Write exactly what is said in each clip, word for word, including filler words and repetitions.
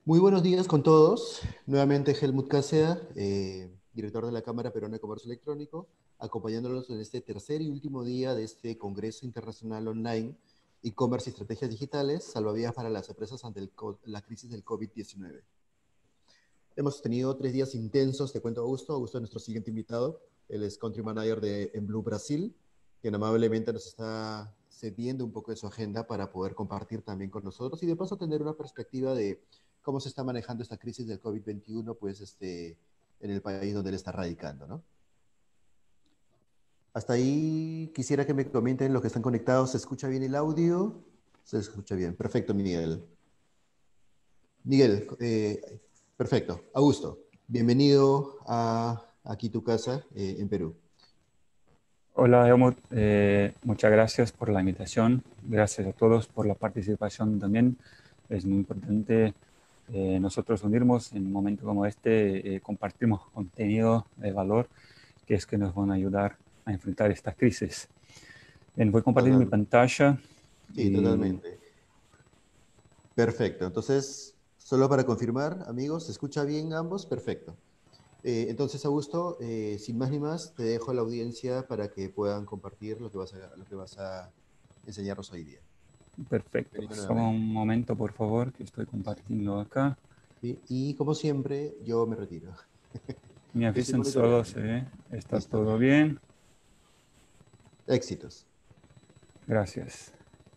Muy buenos días con todos. Nuevamente Helmut Casea, eh, director de la Cámara Peruana de Comercio Electrónico, acompañándolos en este tercer y último día de este Congreso Internacional Online, E-Commerce y Estrategias Digitales, salvavidas para las empresas ante el la crisis del COVID diecinueve. Hemos tenido tres días intensos, te cuento Augusto. Augusto es nuestro siguiente invitado. Él es Country Manager de En Blue Brasil, quien amablemente nos está cediendo un poco de su agenda para poder compartir también con nosotros y de paso tener una perspectiva de cómo se está manejando esta crisis del COVID veintiuno, pues, este, en el país donde él está radicando, ¿no? Hasta ahí quisiera que me comenten los que están conectados. ¿Se escucha bien el audio? Se escucha bien. Perfecto, Miguel. Miguel, eh, perfecto. Augusto, bienvenido a aquí tu casa eh, en Perú. Hola, Helmut. Eh, muchas gracias por la invitación. Gracias a todos por la participación también. Es muy importante eh, nosotros unirnos en un momento como este, eh, compartimos contenido de valor que es que nos van a ayudar a enfrentar esta crisis. Bien, voy a compartir mi Total, pantalla sí, y totalmente. Perfecto. Entonces, solo para confirmar, amigos, ¿se escucha bien ambos? Perfecto. Eh, entonces, Augusto, eh, sin más ni más, te dejo a la audiencia para que puedan compartir lo que vas a, lo que vas a enseñarnos hoy día. perfecto. Bienvenido Solo nuevamente. un momento, por favor, que estoy compartiendo acá. ¿Sí? Y como siempre, yo me retiro. Me Yo estoy avisan solo monitoreando. si está Listo. todo bien. Éxitos. Gracias.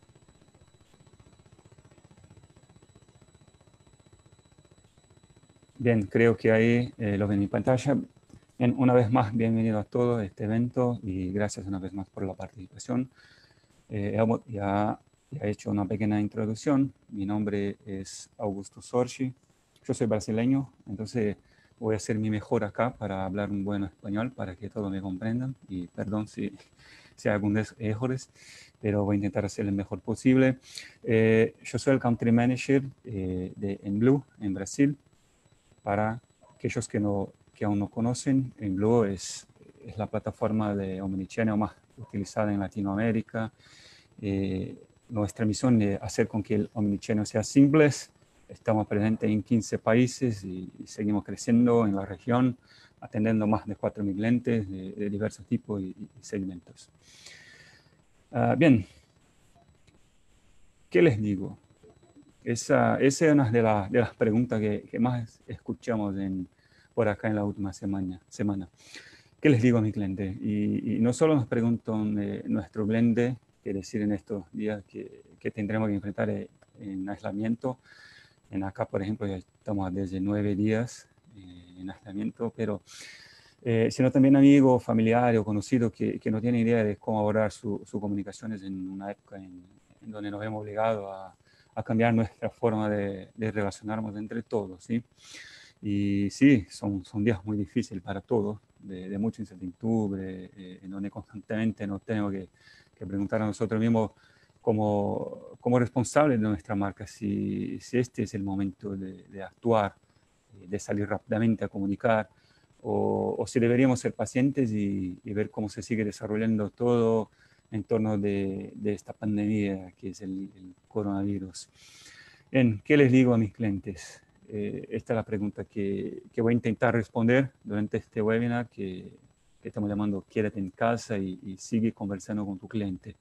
Bien, creo que ahí eh, lo ven en mi pantalla. Bien, una vez más, bienvenido a todo este evento y gracias una vez más por la participación. Eh, Helmut ya, ya he hecho una pequeña introducción. Mi nombre es Augusto Sorgi. Yo soy brasileño, entonces voy a hacer mi mejor acá para hablar un buen español para que todos me comprendan. Y perdón si, si hay algunos errores, pero voy a intentar hacer el mejor posible. Eh, yo soy el Country Manager eh, de Enblue en Brasil. Para aquellos que, no, que aún no conocen, Enblue es, es la plataforma de omnichannel más utilizada en Latinoamérica. Eh, nuestra misión es hacer con que el omnichannel sea simple. Estamos presentes en quince países y, y seguimos creciendo en la región, atendiendo más de cuatro mil clientes de, de diversos tipos y, y segmentos. Uh, bien, ¿qué les digo? Esa, esa es una de, la, de las preguntas que, que más escuchamos en, por acá en la última semana. semana. ¿Qué les digo a mi cliente? Y, y no solo nos preguntan eh, nuestro blende, que decir en estos días que, que tendremos que enfrentar eh, en aislamiento. En acá, por ejemplo, ya estamos desde nueve días eh, en aislamiento, pero eh, sino también amigos, familiares o conocidos que, que no tienen idea de cómo abordar sus su comunicaciones en una época en, en donde nos vemos obligados a, a cambiar nuestra forma de, de relacionarnos entre todos, ¿sí? Y sí, son, son días muy difíciles para todos, de, de mucha incertidumbre, eh, en donde constantemente nos tenemos que, que preguntar a nosotros mismos como, como responsables de nuestra marca si, si este es el momento de, de actuar, de salir rápidamente a comunicar, o, o si deberíamos ser pacientes y, y, ver cómo se sigue desarrollando todo en torno de, de esta pandemia que es el, el coronavirus. Bien, ¿qué les digo a mis clientes? Eh, esta es la pregunta que, que, voy a intentar responder durante este webinar que, que estamos llamando Quédate en casa y, y sigue conversando con tu cliente.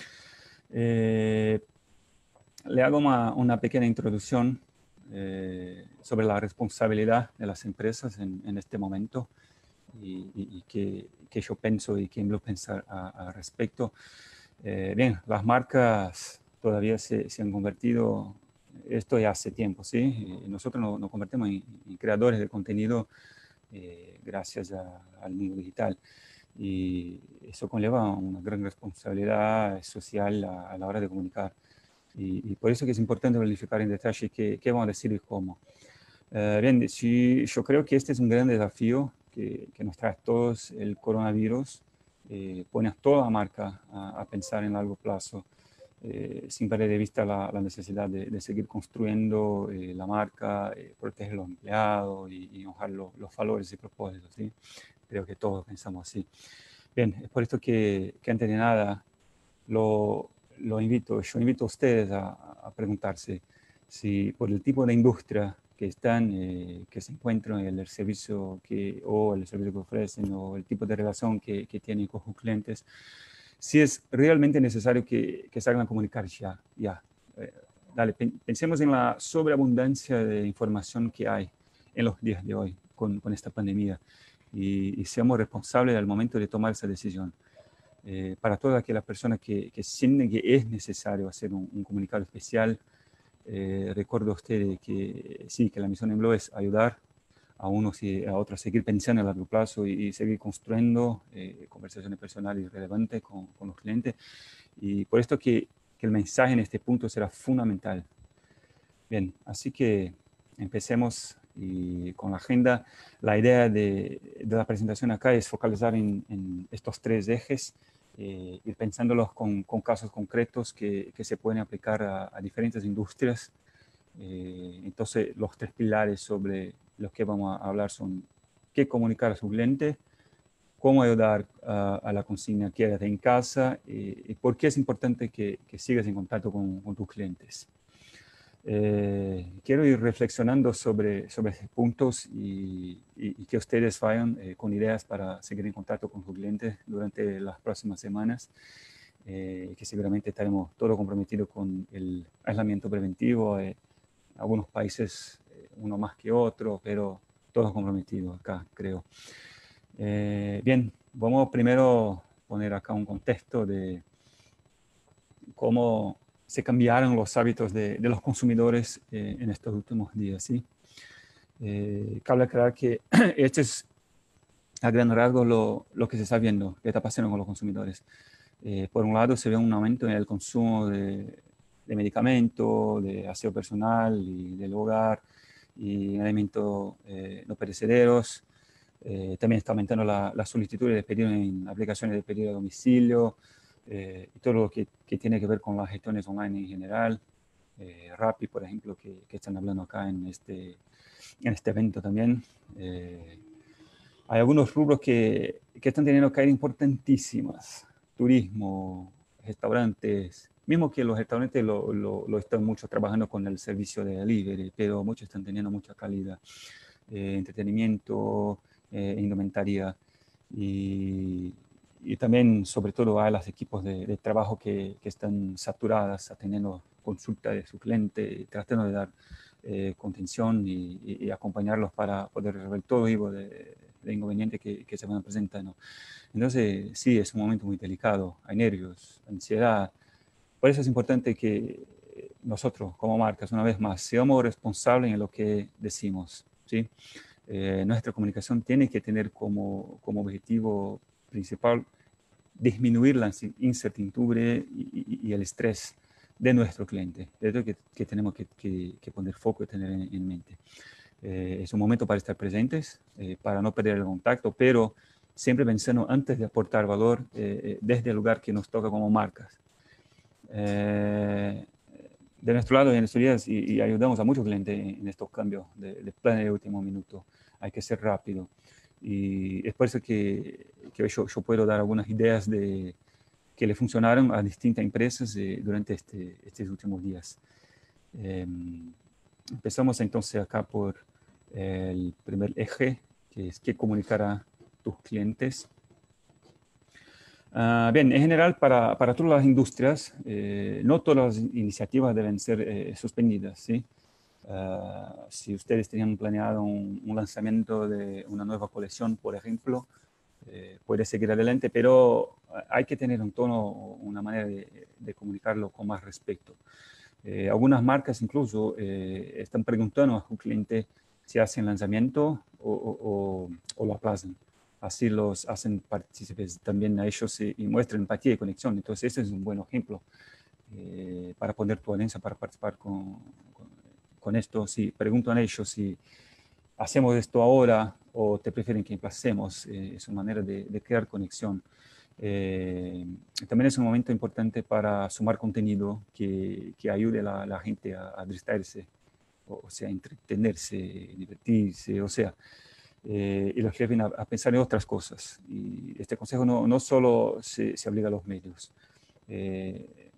Eh, le hago una, una pequeña introducción eh, sobre la responsabilidad de las empresas en, en este momento y, y, y que, que, yo pienso y que lo pensar al respecto. Eh, bien, las marcas todavía se, se, han convertido, esto ya hace tiempo, ¿sí? Y nosotros nos, nos convertimos en, en, creadores de contenido eh, gracias a, al mundo digital. Y eso conlleva una gran responsabilidad social a, a la hora de comunicar. Y, y, por eso que es importante verificar en detalle qué, qué vamos a decir y cómo. Uh, bien, sí, yo creo que este es un gran desafío que, que nos trae a todos el coronavirus. Eh, pone a toda la marca a, a pensar en largo plazo, eh, sin perder de vista la, la necesidad de, de, seguir construyendo eh, la marca, eh, proteger a los empleados y, y honrar lo, los valores y propósitos, ¿sí? Creo que todos pensamos así. Bien, es por esto que, que antes de nada lo, lo invito, yo invito a ustedes a, a preguntarse si por el tipo de industria que están, eh, que se encuentran en el servicio que, o el servicio que ofrecen, o el tipo de relación que, que tienen con sus clientes, si es realmente necesario que, que salgan a comunicar ya. ya. Eh, dale, pensemos en la sobreabundancia de información que hay en los días de hoy con, con esta pandemia y, y seamos responsables al momento de tomar esa decisión. Eh, para todas aquellas personas que, que sienten que es necesario hacer un, un comunicado especial, eh, recuerdo a ustedes que sí, que la misión en Blue es ayudar a unos y a otros a seguir pensando a largo plazo y, y seguir construyendo eh, conversaciones personales y relevantes con, con los clientes. Y por esto que, que el mensaje en este punto será fundamental. Bien, así que empecemos y con la agenda. La idea de, de la presentación acá es focalizar en, en estos tres ejes, eh, ir pensándolos con, con casos concretos que, que se pueden aplicar a, a diferentes industrias. Eh, entonces, los tres pilares sobre los que vamos a hablar son qué comunicar a su cliente, cómo ayudar a, a la consigna quédate en casa eh, y por qué es importante que, que sigas en contacto con, con tus clientes. Eh, quiero ir reflexionando sobre, sobre estos puntos y, y, y que ustedes vayan eh, con ideas para seguir en contacto con sus clientes durante las próximas semanas, eh, que seguramente estaremos todos comprometidos con el aislamiento preventivo. Eh, algunos países, eh, uno más que otro, pero todos comprometidos acá, creo. Eh, bien, vamos primero a poner acá un contexto de cómo se cambiaron los hábitos de, de los consumidores eh, en estos últimos días. ¿Sí? Eh, cabe aclarar que este es a gran rasgo lo, lo que se está viendo, que está pasando con los consumidores. Eh, por un lado se ve un aumento en el consumo de, de medicamentos, de aseo personal y del hogar y alimentos eh, no perecederos. Eh, también está aumentando la, la solicitud de pedido en aplicaciones de pedido a domicilio eh, y todo lo que, que tiene que ver con las gestiones online en general. Eh, Rappi, por ejemplo, que, que están hablando acá en este, en este evento también. Eh, hay algunos rubros que, que están teniendo caídas importantísimas. Turismo, restaurantes, mismo que los restaurantes lo, lo, lo están mucho trabajando con el servicio de delivery, pero muchos están teniendo mucha calidad. Eh, entretenimiento, eh, indumentaria y, y también sobre todo a los equipos de, de trabajo que, que están saturadas, teniendo consulta de su cliente, tratando de dar eh, contención y, y, y acompañarlos para poder resolver todo tipo de, de inconvenientes que, que se van presentando. Entonces, sí, es un momento muy delicado, hay nervios, ansiedad. Por eso es importante que nosotros, como marcas, una vez más, seamos responsables en lo que decimos, ¿sí? Eh, nuestra comunicación tiene que tener como, como objetivo principal disminuir la incertidumbre y, y, y el estrés de nuestro cliente. Es lo que, que tenemos que, que, que poner foco y tener en, en mente. Eh, es un momento para estar presentes, eh, para no perder el contacto, pero siempre pensando antes de aportar valor eh, desde el lugar que nos toca como marcas. Eh, de nuestro lado, en estos días, y, y ayudamos a muchos clientes en, en estos cambios de, de plan de último minuto. Hay que ser rápido. Y es por eso que, que yo, yo puedo dar algunas ideas de, que le funcionaron a distintas empresas eh, durante este, estos últimos días. Eh, empezamos entonces acá por el primer eje, que es qué comunicar a tus clientes. Uh, bien, en general, para, para todas las industrias, eh, no todas las iniciativas deben ser eh, suspendidas, ¿sí? Uh, si ustedes tenían planeado un, un lanzamiento de una nueva colección, por ejemplo, eh, puede seguir adelante, pero hay que tener un tono, una manera de, de comunicarlo con más respeto. Eh, algunas marcas incluso eh, están preguntando a su cliente si hacen lanzamiento o, o, o, o lo aplazan. Así los hacen partícipes también a ellos y, y muestran empatía y conexión. Entonces, ese es un buen ejemplo eh, para poner tu alianza, para participar con, con, con esto. Si preguntan a ellos si hacemos esto ahora o te prefieren que pasemos, eh, es una manera de, de crear conexión. Eh, también es un momento importante para sumar contenido que, que ayude a la, la gente a, a distraerse, o, o sea, entretenerse, divertirse, o sea, eh, y los lleven a, a pensar en otras cosas. Y este consejo no, no solo se, se obliga a los medios. Eh,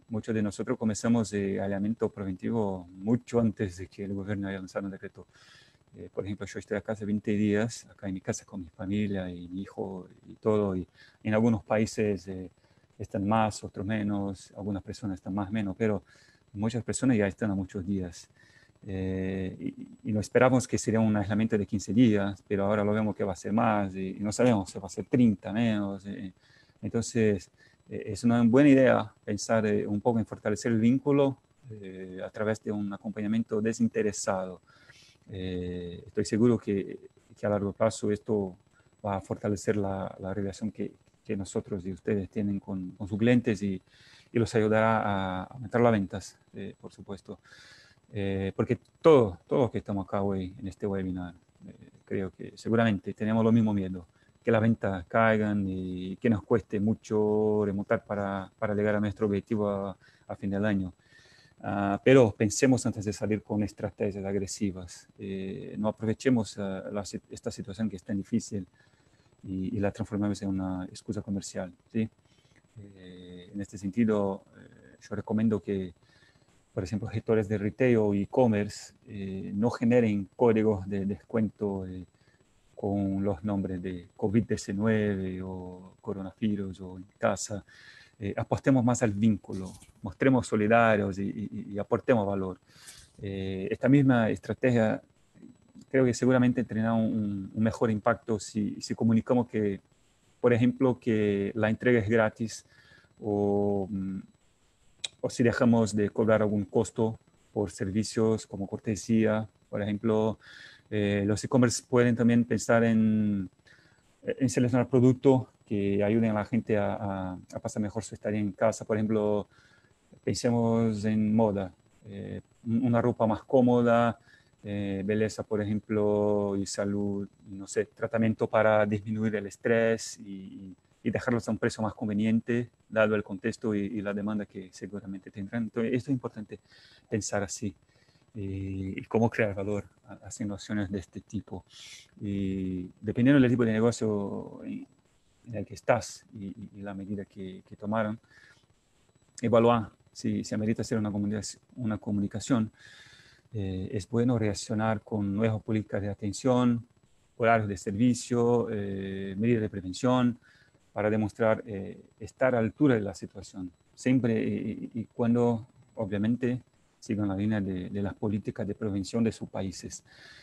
muchos de nosotros comenzamos eh, aislamiento preventivo mucho antes de que el gobierno haya lanzado un decreto. Eh, por ejemplo, yo estoy acá hace veinte días, acá en mi casa con mi familia y mi hijo y todo, y en algunos países eh, están más, otros menos, algunas personas están más, menos, pero muchas personas ya están a muchos días. Eh, y, y no esperamos que sería un aislamiento de quince días, pero ahora lo vemos que va a ser más, y, y no sabemos si va a ser treinta menos. Eh, entonces, eh, es una buena idea pensar eh, un poco en fortalecer el vínculo eh, a través de un acompañamiento desinteresado. Eh, estoy seguro que, que a largo plazo esto va a fortalecer la, la relación que, que nosotros y ustedes tienen con, con sus clientes y, y los ayudará a aumentar las ventas, eh, por supuesto. Eh, porque todos todo los que estamos acá hoy en este webinar, eh, creo que seguramente tenemos los mismos miedos, que las ventas caigan y que nos cueste mucho remontar para, para llegar a nuestro objetivo a, a fin del año. Uh, pero pensemos antes de salir con estrategias agresivas. Eh, no aprovechemos uh, la, esta situación que es tan difícil y, y la transformemos en una excusa comercial, ¿sí? Eh, en este sentido, eh, yo recomiendo que, por ejemplo, gestores de retail o e-commerce eh, no generen códigos de descuento eh, con los nombres de COVID diecinueve o coronavirus o en casa. Eh, apostemos más al vínculo, mostremos solidarios y, y, y aportemos valor. Eh, esta misma estrategia creo que seguramente tendrá un, un mejor impacto si, si comunicamos que, por ejemplo, que la entrega es gratis o, o si dejamos de cobrar algún costo por servicios como cortesía. Por ejemplo, eh, los e-commerce pueden también pensar en, en seleccionar productos que ayuden a la gente a, a, a pasar mejor su estadía en casa. Por ejemplo, pensemos en moda, eh, una ropa más cómoda, eh, belleza, por ejemplo, y salud, no sé, tratamiento para disminuir el estrés y, y dejarlos a un precio más conveniente, dado el contexto y, y la demanda que seguramente tendrán. Entonces, esto es importante pensar así. Y, y cómo crear valor haciendo acciones de este tipo. Y dependiendo del tipo de negocio en, en el que estás y, y la medida que, que tomaron, evaluar si, si amerita hacer una comunicación. Una comunicación. Eh, es bueno reaccionar con nuevas políticas de atención, horarios de servicio, eh, medidas de prevención, para demostrar eh, estar a la altura de la situación. Siempre y, y cuando, obviamente, sigan la línea de, de las políticas de prevención de sus países.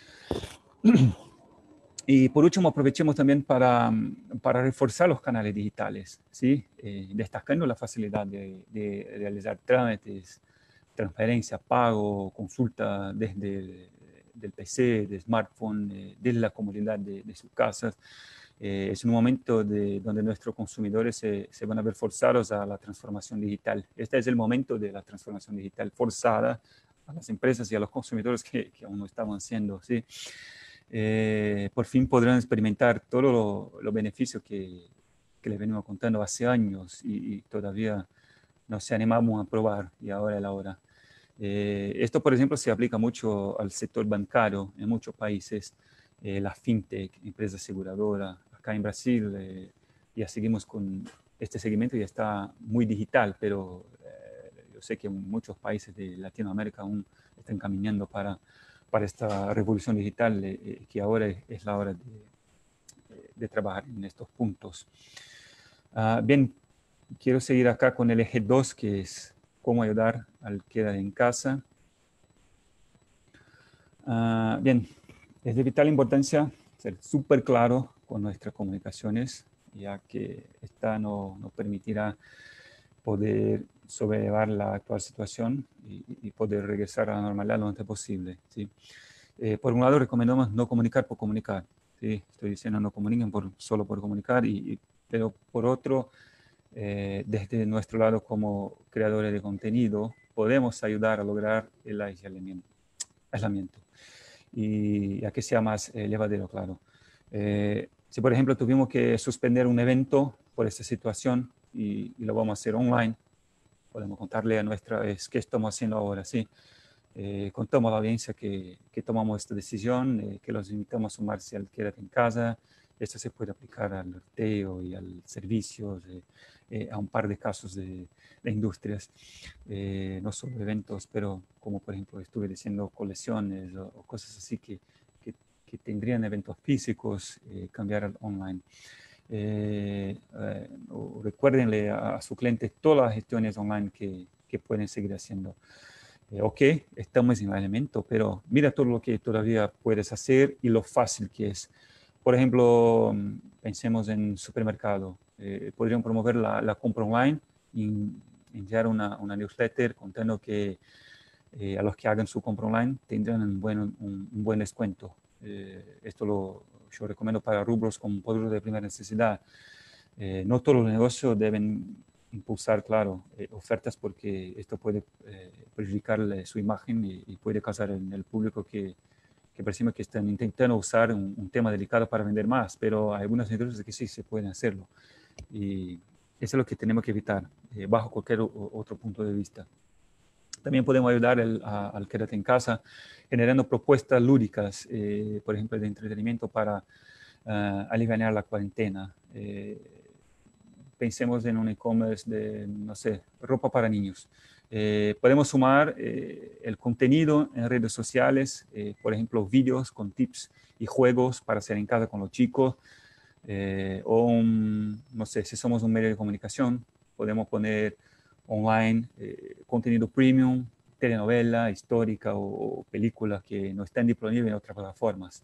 Y por último, aprovechemos también para, para reforzar los canales digitales, ¿sí? Eh, destacando la facilidad de, de realizar trámites, transferencia, pago, consulta desde el del P C, de smartphone, eh, desde la comodidad de, de sus casas. Eh, es un momento de, donde nuestros consumidores se, se van a ver forzados a la transformación digital. Este es el momento de la transformación digital forzada a las empresas y a los consumidores que, que aún no estaban haciendo, ¿sí? Eh, por fin podrán experimentar todos los lo beneficios que, que les venimos contando hace años y, y todavía no se animamos a probar y ahora es la hora. Eh, esto, por ejemplo, se aplica mucho al sector bancario en muchos países, eh, la fintech, empresa aseguradora. Acá en Brasil eh, ya seguimos con este segmento, ya está muy digital, pero eh, yo sé que muchos países de Latinoamérica aún están caminando para, para esta revolución digital, eh, que ahora es, es la hora de, de trabajar en estos puntos. Uh, bien, quiero seguir acá con el eje dos, que es cómo ayudar al quedar en casa. Uh, bien, es de vital importancia ser súper claro con nuestras comunicaciones, ya que esta nos no permitirá poder sobrellevar la actual situación y, y, poder regresar a la normalidad lo antes posible, ¿sí? Eh, por un lado, recomendamos no comunicar por comunicar, ¿sí? Estoy diciendo no comuniquen por, solo por comunicar, y, y, pero por otro, eh, desde nuestro lado como creadores de contenido, podemos ayudar a lograr el aislamiento, aislamiento y a que sea más eh, llevadero, claro. Eh, si, por ejemplo, tuvimos que suspender un evento por esta situación y, y lo vamos a hacer online, podemos contarle a nuestra vez qué estamos haciendo ahora, ¿sí? Eh, contamos a la audiencia que, que tomamos esta decisión, eh, que los invitamos a sumarse al Quédate en Casa Esto se puede aplicar al retail y al servicio, eh, eh, a un par de casos de, de industrias, eh, no solo eventos, pero como por ejemplo estuve diciendo colecciones o, o cosas así que, que, que tendrían eventos físicos, eh, cambiar al online. Eh, eh, recuérdenle a, a su cliente todas las gestiones online que, que pueden seguir haciendo. Eh, ok, estamos en el elemento, pero mira todo lo que todavía puedes hacer y lo fácil que es. Por ejemplo, pensemos en supermercado. Eh, podrían promover la, la compra online y enviar una, una newsletter contando que eh, a los que hagan su compra online tendrán un buen, un, un buen descuento. Eh, esto lo yo recomiendo para rubros como productos de primera necesidad. Eh, no todos los negocios deben impulsar, claro, eh, ofertas porque esto puede eh, perjudicar su imagen y, y puede causar en el público que, que percibe que están intentando usar un, un tema delicado para vender más, pero hay algunas industrias que sí se pueden hacerlo. Y eso es lo que tenemos que evitar, eh, bajo cualquier o, otro punto de vista. También podemos ayudar el, a, al quédate en casa generando propuestas lúdicas, eh, por ejemplo, de entretenimiento para uh, aliviar la cuarentena. Eh, pensemos en un e-commerce de, no sé, ropa para niños. Eh, podemos sumar eh, el contenido en redes sociales, eh, por ejemplo, vídeos con tips y juegos para hacer en casa con los chicos. Eh, o, un, no sé, si somos un medio de comunicación, podemos poner online eh, contenido premium, telenovela, histórica o, o películas que no están disponibles en otras plataformas.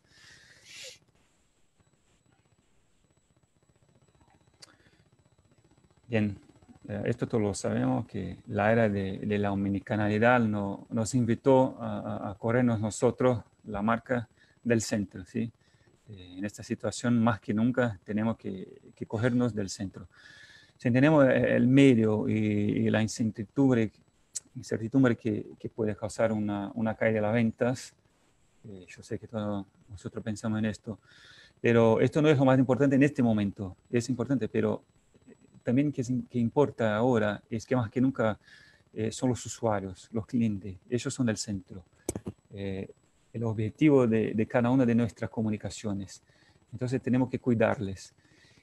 Bien, eh, esto todos lo sabemos, que la era de, de la omnicanalidad no, nos invitó a, a, corrernos nosotros, la marca del centro, ¿sí? Eh, en esta situación, más que nunca, tenemos que, que cogernos del centro. Si tenemos el medio y, y la incertidumbre, incertidumbre que, que puede causar una, una caída de las ventas, eh, yo sé que todos nosotros pensamos en esto, pero esto no es lo más importante en este momento, es importante, pero también que, que importa ahora es que más que nunca eh, son los usuarios, los clientes, ellos son el centro, eh, el objetivo de, de cada una de nuestras comunicaciones. Entonces tenemos que cuidarles.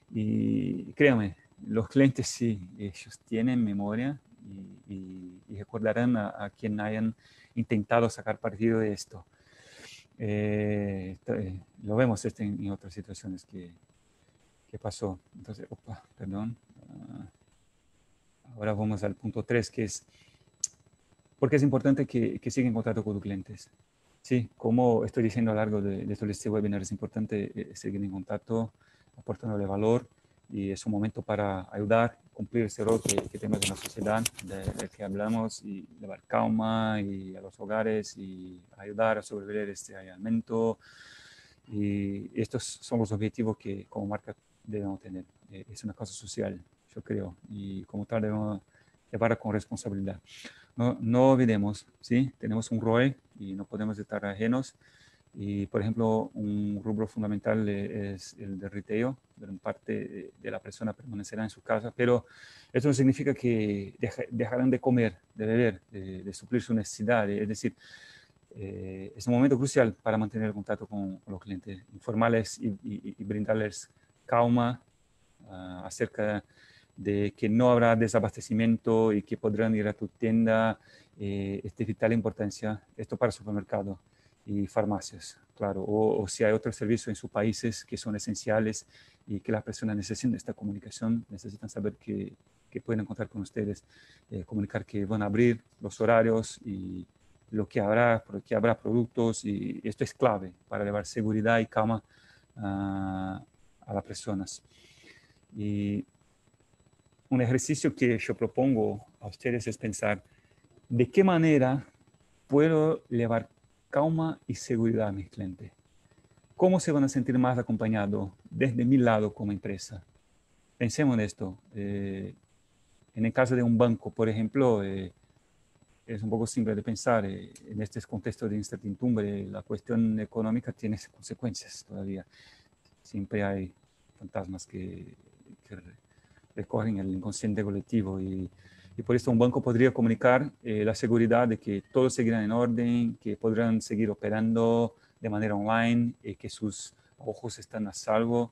Y créanme, los clientes sí, ellos tienen memoria y, y, y recordarán a, a quien hayan intentado sacar partido de esto. Eh, eh, lo vemos este en, en otras situaciones que, que pasó. Entonces, opa, perdón. Uh, ahora vamos al punto tres, que es, ¿por qué es importante que, que siga en contacto con tus clientes? Sí, como estoy diciendo a lo largo de, de todo este webinar, es importante eh, seguir en contacto, aportándole valor, y es un momento para ayudar, cumplir ese rol que, que tenemos en la sociedad, del de que hablamos, y llevar calma y a los hogares y ayudar a sobrevivir este aislamiento. Y estos son los objetivos que como marca debemos tener. Eh, es una cosa social, yo creo, y como tal debemos llevarla con responsabilidad. No, no olvidemos, ¿sí? Tenemos un rol y no podemos estar ajenos. Y, por ejemplo, un rubro fundamental es el de retail. Gran parte de la persona permanecerá en su casa, pero eso no significa que deja, dejarán de comer, de beber, de, de suplir su necesidad. Es decir, eh, es un momento crucial para mantener el contacto con, con los clientes, informarles y, y, y brindarles calma uh, acerca de que no habrá desabastecimiento y que podrán ir a tu tienda. Eh, es de vital importancia esto para supermercados y farmacias, claro, o, o si hay otros servicios en sus países que son esenciales y que las personas necesitan esta comunicación, necesitan saber que, que pueden contar con ustedes, eh, comunicar que van a abrir los horarios y lo que habrá, porque habrá productos, y esto es clave para llevar seguridad y calma uh, a las personas. Y un ejercicio que yo propongo a ustedes es pensar de qué manera puedo llevar calma y seguridad a mis clientes. ¿Cómo se van a sentir más acompañados desde mi lado como empresa? Pensemos en esto. Eh, en el caso de un banco, por ejemplo, eh, es un poco simple de pensar. Eh, en este contexto de incertidumbre, la cuestión económica tiene consecuencias todavía. Siempre hay fantasmas que, que recorren el inconsciente colectivo y, y por eso un banco podría comunicar eh, la seguridad de que todo seguirá en orden, que podrán seguir operando de manera online, eh, que sus ojos están a salvo.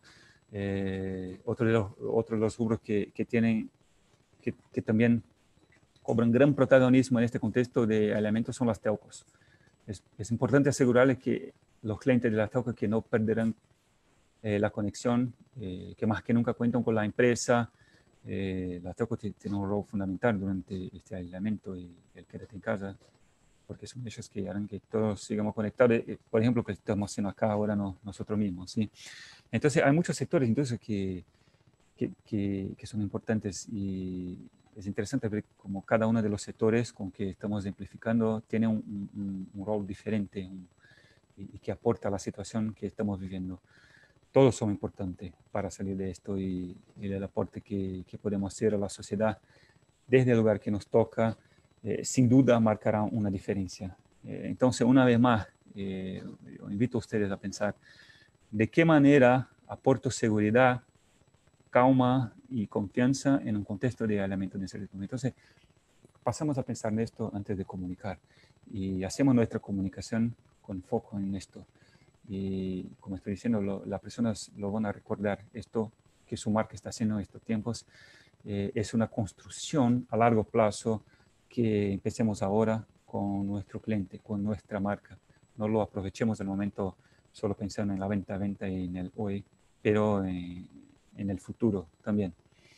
Eh, otro, de los, otro de los rubros que, que tienen, que, que también cobran gran protagonismo en este contexto de alimentos son las telcos. Es, es importante asegurarles que los clientes de las telcos que no perderán eh, la conexión, eh, que más que nunca cuentan con la empresa. Eh, las telcos tienen un rol fundamental durante este aislamiento y el quédate en casa, porque son ellos que harán que todos sigamos conectados, eh, por ejemplo, que estamos haciendo acá ahora no, nosotros mismos, ¿sí? Entonces, hay muchos sectores entonces que, que, que, que son importantes y es interesante ver cómo cada uno de los sectores con que estamos ejemplificando tiene un, un, un rol diferente un, y, y que aporta a la situación que estamos viviendo. Todos son importantes para salir de esto y, y el aporte que, que podemos hacer a la sociedad desde el lugar que nos toca, eh, sin duda marcará una diferencia. Eh, entonces, una vez más, eh, yo invito a ustedes a pensar de qué manera aporto seguridad, calma y confianza en un contexto de aislamiento de incertidumbre. Entonces, pasamos a pensar en esto antes de comunicar y hacemos nuestra comunicación con foco en esto. Y como estoy diciendo, lo, las personas lo van a recordar, esto que su marca está haciendo en estos tiempos eh, es una construcción a largo plazo que empecemos ahora con nuestro cliente, con nuestra marca. No lo aprovechemos del momento solo pensando en la venta, venta y en el hoy, pero en, en el futuro también.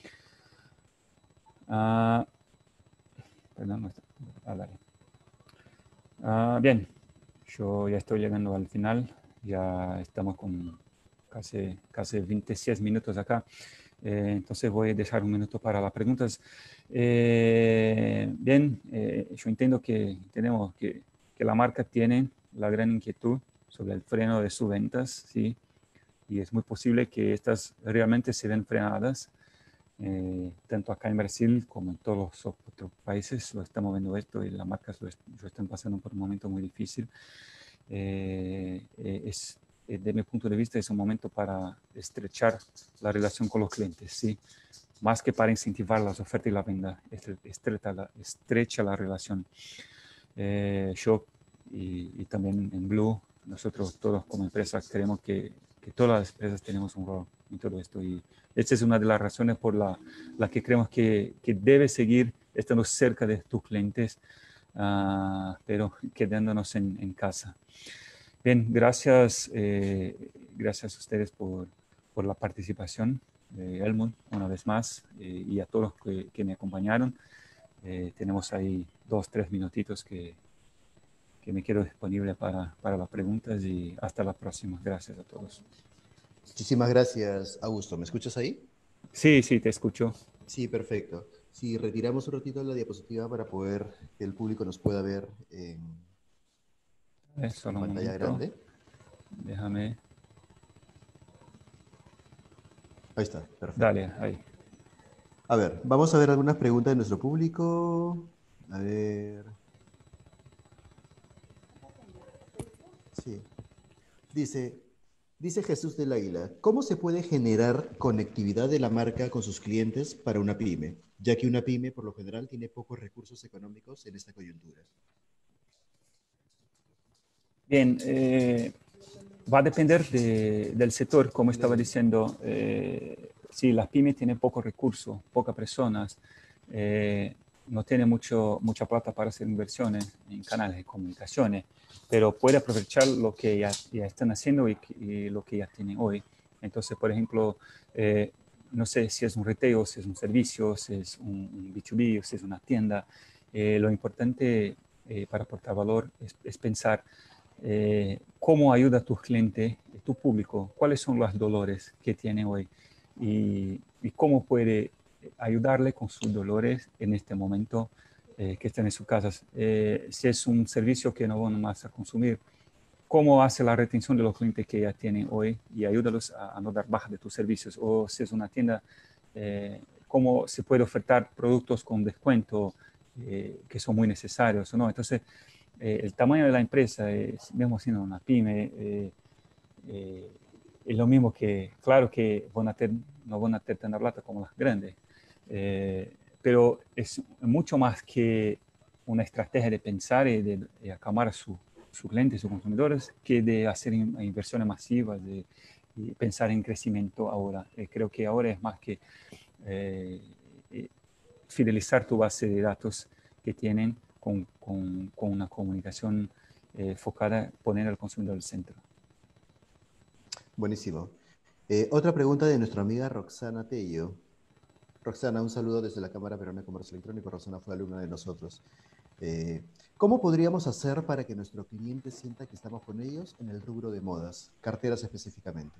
Uh, perdón, no está, ah, vale. Uh, bien, yo ya estoy llegando al final, ya estamos con casi, casi veintiséis minutos acá, eh, entonces voy a dejar un minuto para las preguntas. Eh, bien, eh, yo entiendo que tenemos que, que la marca tiene la gran inquietud sobre el freno de sus ventas, ¿sí? Y es muy posible que estas realmente se ven frenadas. Eh, tanto acá en Brasil como en todos los otros países lo estamos viendo esto y las marcas lo, est lo están pasando por un momento muy difícil. Eh, eh, es, eh, de mi punto de vista, es un momento para estrechar la relación con los clientes, ¿sí? Más que para incentivar las ofertas y la venta, estrecha la, estrecha la relación. Eh, yo y, y también en Blue, nosotros todos como empresa creemos que, que todas las empresas tenemos un rol en todo esto y esta es una de las razones por la, la que creemos que, que debes seguir estando cerca de tus clientes, uh, pero quedándonos en, en casa. Bien, gracias, eh, gracias a ustedes por, por la participación, eh, Helmut, una vez más, eh, y a todos que, que me acompañaron. Eh, tenemos ahí dos, tres minutitos que, que me quedo disponible para, para las preguntas y hasta la próxima. Gracias a todos. Muchísimas gracias, Augusto. ¿Me escuchas ahí? Sí, sí, te escucho. Sí, perfecto. Si retiramos un ratito la diapositiva para poder que el público nos pueda ver en, Eh, solo en un pantalla momento. grande. Déjame. Ahí está, perfecto. Dale, ahí. A ver, vamos a ver algunas preguntas de nuestro público. A ver. Sí. Dice, dice Jesús del Águila, ¿cómo se puede generar conectividad de la marca con sus clientes para una pyme? Ya que una pyme, por lo general, tiene pocos recursos económicos en esta coyuntura. Bien, eh, va a depender de, del sector, como estaba diciendo. Eh, sí, las pymes tienen pocos recursos, pocas personas, eh, no tiene mucho, mucha plata para hacer inversiones en canales de comunicaciones, pero puede aprovechar lo que ya, ya están haciendo y, y lo que ya tienen hoy. Entonces, por ejemplo, eh, no sé si es un retail, si es un servicio, si es un, un B dos B, si es una tienda. Eh, lo importante eh, para aportar valor es, es pensar eh, cómo ayuda a tu cliente, tu público, cuáles son los dolores que tiene hoy y, y cómo puede ayudarle con sus dolores en este momento eh, que están en sus casas. Eh, si es un servicio que no van más a consumir, cómo hace la retención de los clientes que ya tienen hoy y ayúdalos a, a no dar baja de tus servicios. O si es una tienda, eh, cómo se puede ofertar productos con descuento eh, que son muy necesarios, ¿no? Entonces, eh, el tamaño de la empresa, eh, mismo siendo una pyme, eh, eh, es lo mismo que, claro que van a ter, no van a tener tanta plata como las grandes, eh, pero es mucho más que una estrategia de pensar y de, de acalmar a sus su clientes, sus consumidores, que de hacer in, inversiones masivas, de, y pensar en crecimiento ahora. Eh, creo que ahora es más que eh, eh, fidelizar tu base de datos que tienen con, con, con una comunicación eh, enfocada, poner al consumidor al centro. Buenísimo. Eh, otra pregunta de nuestra amiga Roxana Tello. Roxana, un saludo desde la Cámara Peruana de Comercio Electrónico. Roxana fue alumna de nosotros. Eh, ¿Cómo podríamos hacer para que nuestro cliente sienta que estamos con ellos en el rubro de modas, carteras específicamente?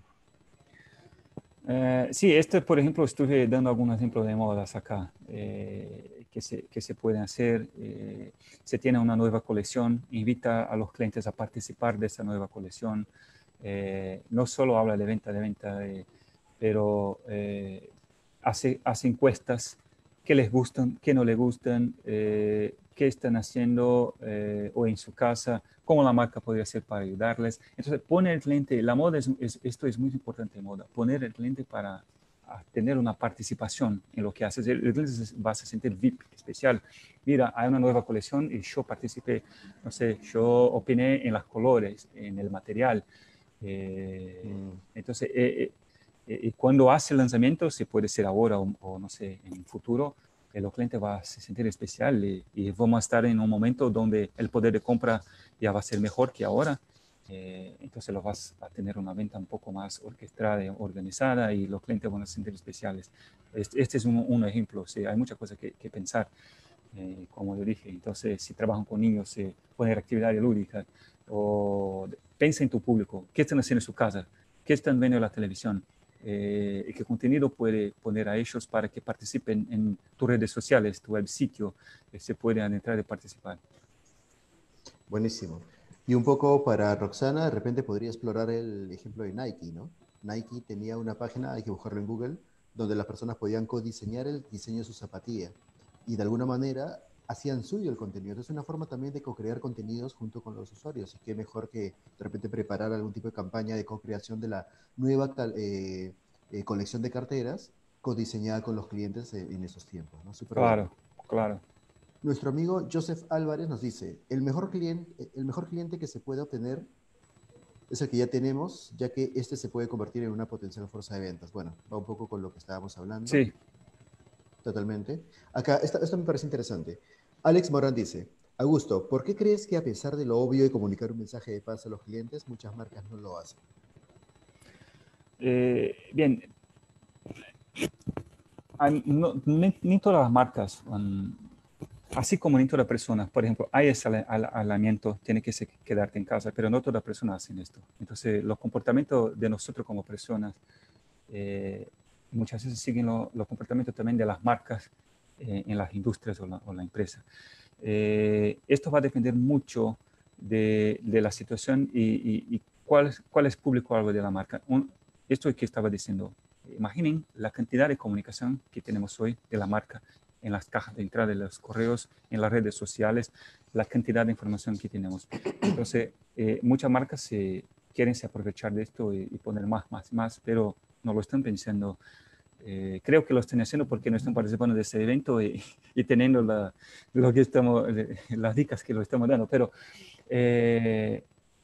Eh, sí, este, por ejemplo, estuve dando algunos ejemplos de modas acá eh, que, se, que se pueden hacer. Eh, se tiene una nueva colección, invita a los clientes a participar de esa nueva colección. Eh, no solo habla de venta, de venta, de, pero eh, hace, hace encuestas, qué les gustan, qué no les gustan, eh, qué están haciendo eh, o en su casa, cómo la marca podría hacer para ayudarles. Entonces, pone el cliente, la moda, es, es, esto es muy importante en moda, poner el cliente para tener una participación en lo que haces. El, el cliente va a se sentir V I P especial. Mira, hay una nueva colección y yo participé, no sé, yo opiné en los colores, en el material. Eh, Mm. entonces, eh, eh, cuando hace el lanzamiento, se puede ser ahora o, o no sé, en el futuro, el cliente va a se sentir especial y, y vamos a estar en un momento donde el poder de compra ya va a ser mejor que ahora. Eh, entonces lo vas a tener una venta un poco más orquestada, organizada y los clientes van a se sentir especiales. Este, este es un, un ejemplo, sí, hay muchas cosas que, que pensar, eh, como yo dije. Entonces, si trabajan con niños, eh, poner actividad lúdica o piensa en tu público, qué están haciendo en su casa, qué están viendo en la televisión, eh, y qué contenido puede poner a ellos para que participen en tus redes sociales, tu web sitio, eh, se puedan entrar y participar. Buenísimo. Y un poco para Roxana, de repente podría explorar el ejemplo de Nike, ¿no? Nike tenía una página, hay que buscarlo en Google, donde las personas podían codiseñar el diseño de su zapatilla y de alguna manera hacían suyo el contenido. Entonces, es una forma también de co-crear contenidos junto con los usuarios. Y qué mejor que de repente preparar algún tipo de campaña de co-creación de la nueva eh, eh, colección de carteras codiseñada con los clientes en, en esos tiempos, ¿no? Súper bueno. Claro, claro. Nuestro amigo Joseph Álvarez nos dice, el mejor cliente, el mejor cliente que se puede obtener es el que ya tenemos, ya que este se puede convertir en una potencial fuerza de ventas. Bueno, va un poco con lo que estábamos hablando, Sí, totalmente. Acá, esta, esto me parece interesante. Alex Morán dice, Augusto, ¿por qué crees que a pesar de lo obvio de comunicar un mensaje de paz a los clientes, muchas marcas no lo hacen? eh, bien, hay, no, ni, ni, todas las marcas, um, así como ni todas las personas, por ejemplo, hay ese aislamiento, tiene que quedarte en casa, pero no todas las personas hacen esto. Entonces, los comportamientos de nosotros como personas eh, muchas veces siguen lo, los comportamientos también de las marcas eh, en las industrias o la, o la empresa. Eh, esto va a depender mucho de, de la situación y, y, y cuál, cuál es público algo de la marca. Un, esto que estaba diciendo, imaginen la cantidad de comunicación que tenemos hoy de la marca en las cajas de entrada de los correos, en las redes sociales, la cantidad de información que tenemos. Entonces, eh, muchas marcas se, quieren se aprovechar de esto y, y poner más, más, más, pero no lo están pensando. Eh, creo que lo están haciendo porque no están participando de este evento y, y teniendo la, lo que estamos, las dicas que lo estamos dando, pero, eh,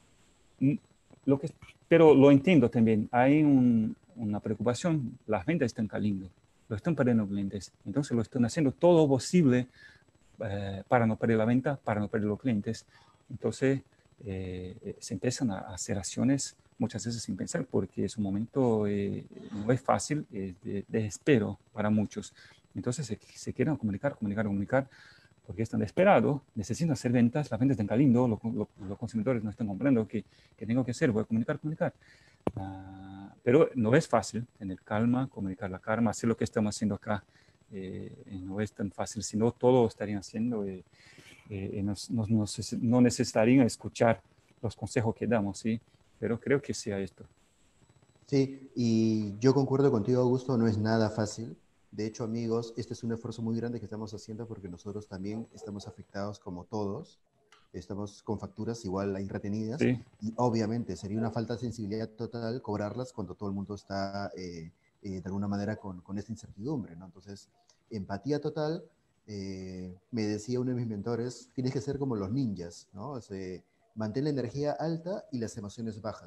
lo que, pero lo entiendo también. Hay un, una preocupación, las ventas están cayendo, lo están perdiendo clientes, entonces lo están haciendo todo posible eh, para no perder la venta, para no perder los clientes. Entonces, eh, se empiezan a hacer acciones muchas veces sin pensar, porque es un momento, eh, no es fácil, es de, de desespero para muchos. Entonces, se, se quieren comunicar, comunicar, comunicar, porque están desesperados, necesitan hacer ventas, las ventas están cayendo, lo, lo, los consumidores no están comprando, ¿qué, qué tengo que hacer? Voy a comunicar, comunicar. Uh, pero no es fácil tener calma, comunicar la calma, hacer lo que estamos haciendo acá. Eh, no es tan fácil, si no, todo estarían haciendo. Eh, eh, nos, nos, nos, no necesitarían escuchar los consejos que damos, ¿sí? Pero creo que sea esto. Sí, y yo concuerdo contigo, Augusto, no es nada fácil. De hecho, amigos, este es un esfuerzo muy grande que estamos haciendo porque nosotros también estamos afectados como todos. Estamos con facturas igual ahí retenidas Sí, y obviamente sería una falta de sensibilidad total cobrarlas cuando todo el mundo está eh, eh, de alguna manera con, con esta incertidumbre, ¿no? Entonces, empatía total. Eh, me decía uno de mis mentores, tienes que ser como los ninjas, ¿no? O sea, mantén la energía alta y las emociones bajas,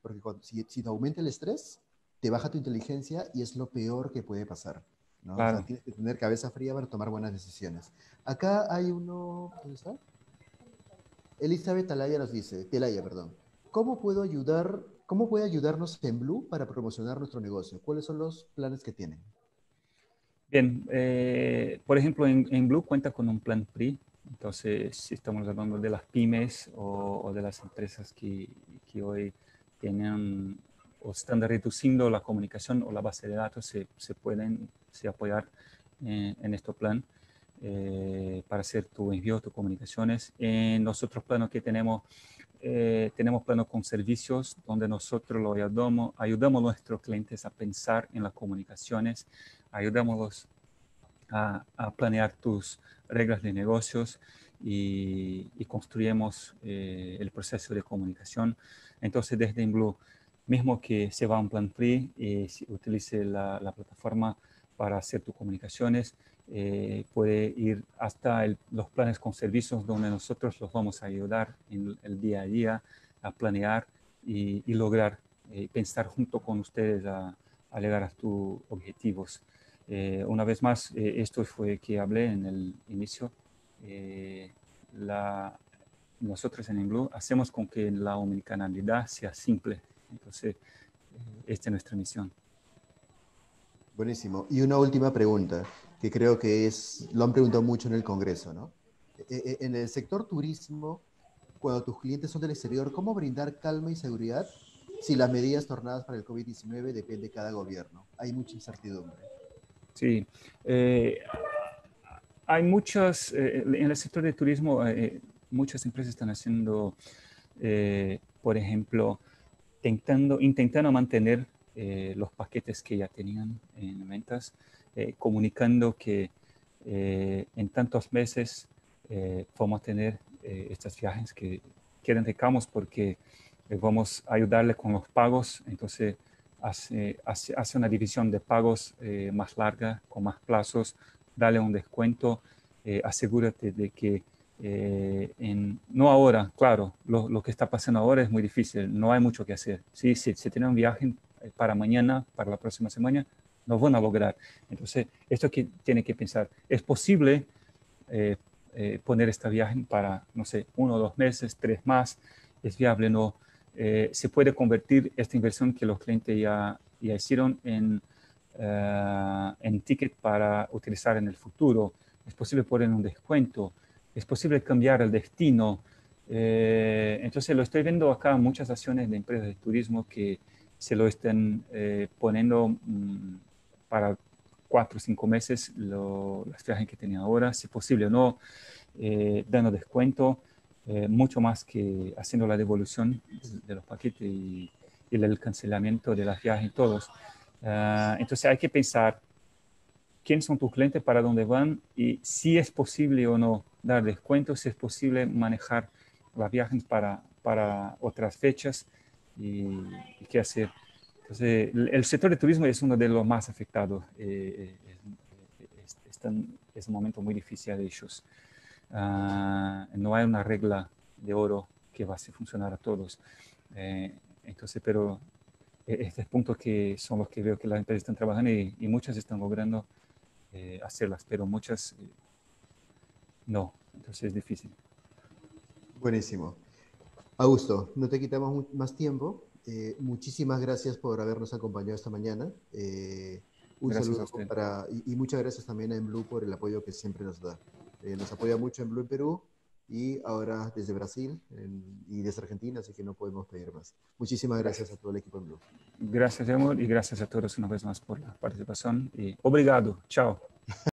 porque cuando, si, si te aumenta el estrés, te baja tu inteligencia y es lo peor que puede pasar, ¿no? O sea, Claro. tienes que tener cabeza fría para tomar buenas decisiones. Acá hay uno, ¿dónde está? Elizabeth Talaya nos dice, Telaya, perdón, ¿cómo puedo ayudar, cómo puede ayudarnos en Blue para promocionar nuestro negocio? ¿Cuáles son los planes que tienen? Bien, eh, por ejemplo, en, en Blue cuenta con un plan PRI. Entonces, si estamos hablando de las pymes o, o de las empresas que, que hoy tienen o están reduciendo la comunicación o la base de datos, se, se pueden se apoyar en, en este plan eh, para hacer tu envío, tus comunicaciones. En los otros planos que tenemos, eh, tenemos planos con servicios donde nosotros lo ayudamos, ayudamos a nuestros clientes a pensar en las comunicaciones, ayudamos a, a planear tus reglas de negocios y, y construimos eh, el proceso de comunicación. Entonces, desde InBlue, mismo que se va a un plan free y si utilice la, la plataforma para hacer tus comunicaciones, eh, puede ir hasta el, los planes con servicios donde nosotros los vamos a ayudar en el día a día a planear y, y lograr eh, pensar junto con ustedes a, a llegar a tus objetivos. Eh, una vez más, eh, esto fue que hablé en el inicio. Eh, la, nosotros en InBlue hacemos con que la omnicanalidad sea simple. Entonces, eh, esta es nuestra misión. Buenísimo. Y una última pregunta, que creo que es, lo han preguntado mucho en el Congreso, ¿no? E- e- En el sector turismo, cuando tus clientes son del exterior, ¿cómo brindar calma y seguridad si las medidas tornadas para el COVID diecinueve depende de cada gobierno? Hay mucha incertidumbre. Sí, eh, hay muchas, eh, en el sector de turismo, eh, muchas empresas están haciendo, eh, por ejemplo, intentando, intentando mantener eh, los paquetes que ya tenían en ventas, eh, comunicando que eh, en tantos meses eh, vamos a tener eh, estos viajes que quedan recamos porque eh, vamos a ayudarle con los pagos, entonces hace, hace, hace una división de pagos eh, más larga, con más plazos, dale un descuento, eh, asegúrate de que eh, en, no ahora, claro, lo, lo, que está pasando ahora es muy difícil, no hay mucho que hacer. Sí, si se tiene un viaje para mañana, para la próxima semana, no van a lograr. Entonces, esto que tiene que pensar, ¿es posible eh, eh, poner este viaje para, no sé, uno o dos meses, tres más? ¿Es viable? No. Eh, se puede convertir esta inversión que los clientes ya, ya hicieron en, uh, en ticket para utilizar en el futuro. Es posible poner un descuento. Es posible cambiar el destino. Eh, entonces, lo estoy viendo acá muchas acciones de empresas de turismo que se lo están eh, poniendo mmm, para cuatro o cinco meses lo, las viajes que tenía ahora, si posible o no, eh, dando descuento, eh, mucho más que haciendo la devolución de, de los paquetes y, y, el cancelamiento de las viajes y todos. Uh, entonces hay que pensar quiénes son tus clientes, para dónde van y si es posible o no dar descuentos, si es posible manejar las viajes para, para otras fechas y, y qué hacer. Entonces, el, el sector de turismo es uno de los más afectados. Eh, es, es, están, es un momento muy difícil de ellos. Uh, no hay una regla de oro que va a hacer funcionar a todos. Eh, entonces, pero estos puntos que son los que veo que las empresas están trabajando y, y muchas están logrando eh, hacerlas, pero muchas eh, no. Entonces es difícil. Buenísimo. Augusto, no te quitamos más tiempo. Eh, muchísimas gracias por habernos acompañado esta mañana. Eh, un Gracias a saludo usted. para, y, y, muchas gracias también a Enblue por el apoyo que siempre nos da. Eh, nos apoya mucho Enblue en Perú y ahora desde Brasil en, y desde Argentina, así que no podemos pedir más. Muchísimas gracias, Gracias. a todo el equipo Enblue. Gracias, amor, y gracias a todos una vez más por la participación. Y obrigado. Chao.